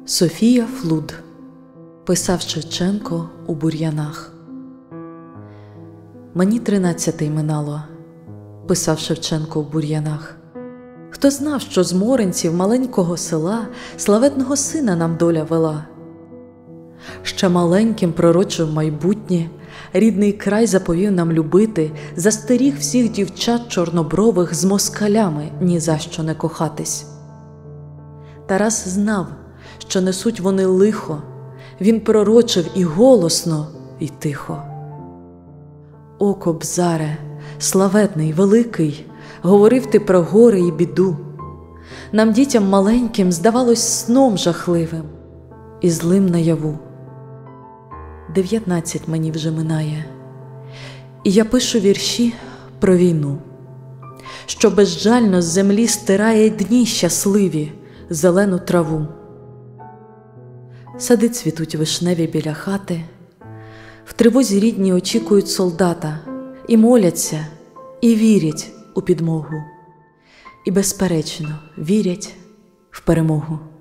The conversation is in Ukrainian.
Софія Флуд. Писав Шевченко у бур'янах. Мені 13 минало, писав Шевченко у бур'янах. Хто знав, що з Моринців маленького села славетного сина нам доля вела? Ще маленьким пророчив майбутнє, рідний край заповів нам любити, застеріг всіх дівчат чорнобрових з москалями ні за що не кохатись. Тарас знав, що несуть вони лихо, він пророчив і голосно, і тихо. О, Кобзаре, славетний, великий, говорив ти про горе і біду. Нам, дітям маленьким, здавалось сном жахливим і злим наяву. 19 мені вже минає, і я пишу вірші про війну, що безжально з землі стирає дні щасливі, зелену траву. Сади цвітуть вишневі біля хати, в тривозі рідні очікують солдата, і моляться, і вірять у підмогу, і безперечно вірять в перемогу.